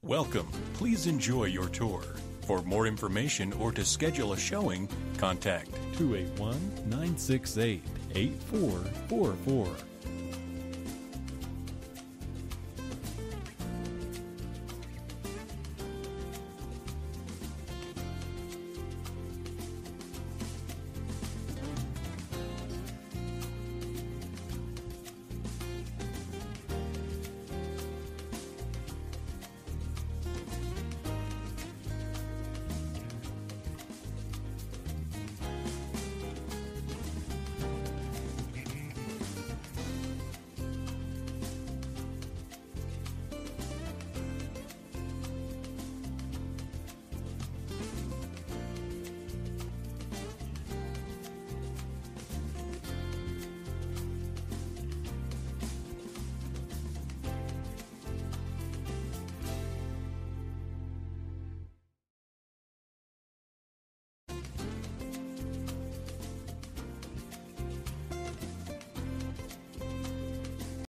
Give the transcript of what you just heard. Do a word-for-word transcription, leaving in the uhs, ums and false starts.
Welcome. Please enjoy your tour. For more information or to schedule a showing, contact two eight one, nine six eight, eight four four four.